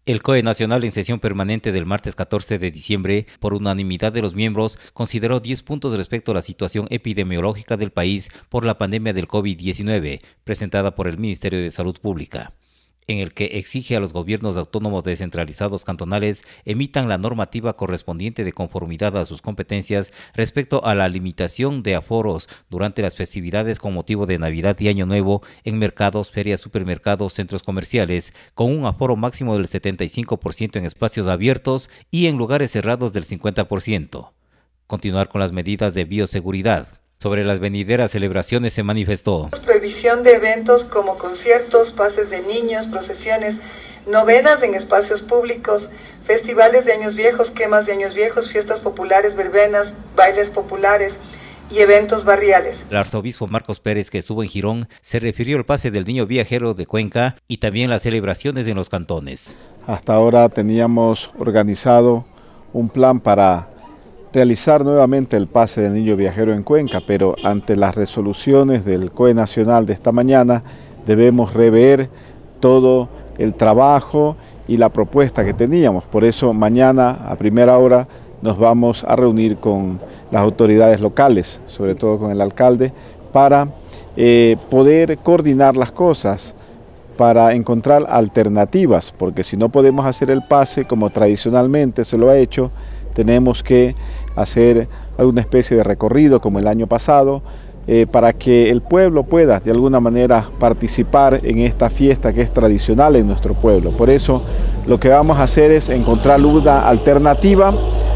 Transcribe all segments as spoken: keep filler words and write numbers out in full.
El C O E Nacional en sesión permanente del martes catorce de diciembre, por unanimidad de los miembros, consideró diez puntos respecto a la situación epidemiológica del país por la pandemia del COVID diecinueve, presentada por el Ministerio de Salud Pública, en el que exige a los gobiernos autónomos descentralizados cantonales emitan la normativa correspondiente de conformidad a sus competencias respecto a la limitación de aforos durante las festividades con motivo de Navidad y Año Nuevo en mercados, ferias, supermercados, centros comerciales, con un aforo máximo del setenta y cinco por ciento en espacios abiertos y en lugares cerrados del cincuenta por ciento. Continuar con las medidas de bioseguridad. Sobre las venideras celebraciones se manifestó. Prohibición de eventos como conciertos, pases de niños, procesiones, novenas en espacios públicos, festivales de años viejos, quemas de años viejos, fiestas populares, verbenas, bailes populares y eventos barriales. El arzobispo Marcos Pérez, que estuvo en Girón, se refirió al pase del niño viajero de Cuenca y también las celebraciones en los cantones. Hasta ahora teníamos organizado un plan para realizar nuevamente el pase del niño viajero en Cuenca, pero ante las resoluciones del C O E Nacional de esta mañana debemos rever todo el trabajo y la propuesta que teníamos. Por eso mañana a primera hora nos vamos a reunir con las autoridades locales, sobre todo con el alcalde, para eh, poder coordinar las cosas, para encontrar alternativas, porque si no podemos hacer el pase como tradicionalmente se lo ha hecho, tenemos que hacer alguna especie de recorrido como el año pasado eh, para que el pueblo pueda de alguna manera participar en esta fiesta que es tradicional en nuestro pueblo. Por eso lo que vamos a hacer es encontrar una alternativa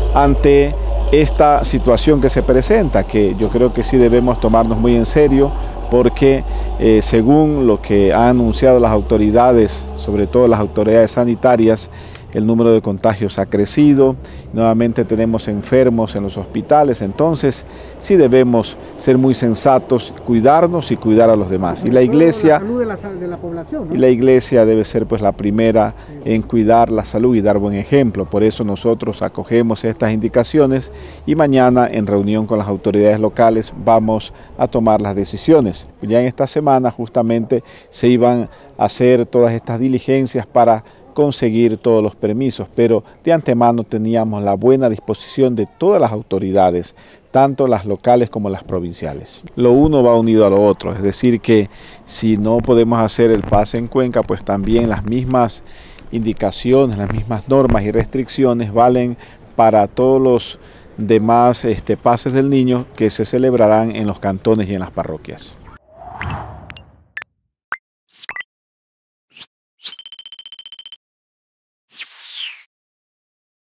ante esta situación que se presenta, que yo creo que sí debemos tomarnos muy en serio, porque eh, según lo que han anunciado las autoridades, sobre todo las autoridades sanitarias, el número de contagios ha crecido, nuevamente tenemos enfermos en los hospitales, entonces sí debemos ser muy sensatos, cuidarnos y cuidar a los demás. Y la iglesia, la salud de la, de la población, ¿no? Y la iglesia debe ser pues la primera en cuidar la salud y dar buen ejemplo. Por eso nosotros acogemos estas indicaciones y mañana en reunión con las autoridades locales vamos a tomar las decisiones. Ya en esta semana justamente se iban a hacer todas estas diligencias para conseguir todos los permisos, pero de antemano teníamos la buena disposición de todas las autoridades, tanto las locales como las provinciales. Lo uno va unido a lo otro, es decir que si no podemos hacer el pase en Cuenca, pues también las mismas indicaciones, las mismas normas y restricciones valen para todos los demás este, pases del niño que se celebrarán en los cantones y en las parroquias.